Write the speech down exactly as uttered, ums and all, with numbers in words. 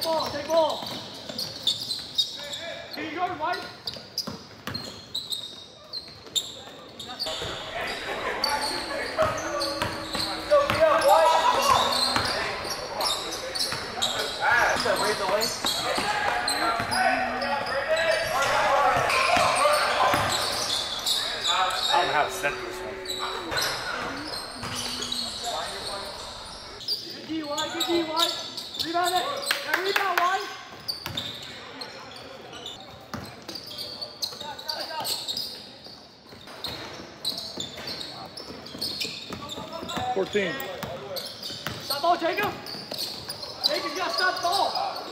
take ball, take ball. Here you go, White. Raise the way. I don't know how to set this one. Good D, White, good D, White. Rebound it. Yeah, rebound, White. fourteen. Stop ball, Jacob. Jacob's got to stop the ball.